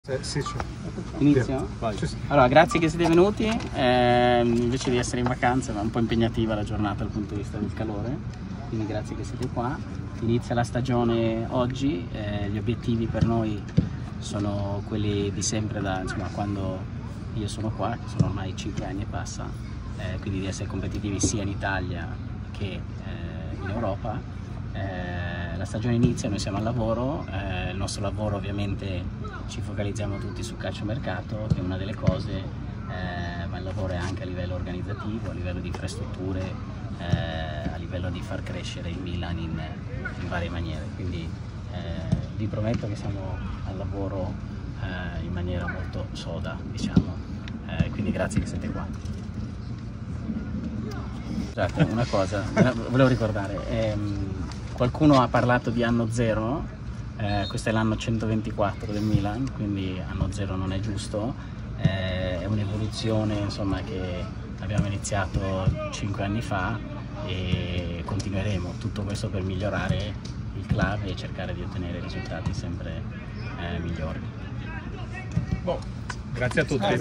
Sì. Inizio? Allora, grazie che siete venuti, invece di essere in vacanza, ma un po' impegnativa la giornata dal punto di vista del calore, quindi grazie che siete qua. Inizia la stagione oggi, gli obiettivi per noi sono quelli di sempre da quando io sono qua, che sono ormai 5 anni e passa, quindi di essere competitivi sia in Italia che in Europa. La stagione inizia, noi siamo al lavoro, il nostro lavoro ovviamente ci focalizziamo tutti sul calciomercato, che è una delle cose, ma il lavoro è anche a livello organizzativo, a livello di infrastrutture, a livello di far crescere il Milan in varie maniere, quindi vi prometto che siamo al lavoro in maniera molto soda, diciamo, quindi grazie che siete qua. Scusate, una cosa, volevo ricordare. Qualcuno ha parlato di anno zero, questo è l'anno 124 del Milan, quindi anno zero non è giusto, è un'evoluzione insomma che abbiamo iniziato 5 anni fa e continueremo, tutto questo per migliorare il club e cercare di ottenere risultati sempre migliori. Grazie a tutti.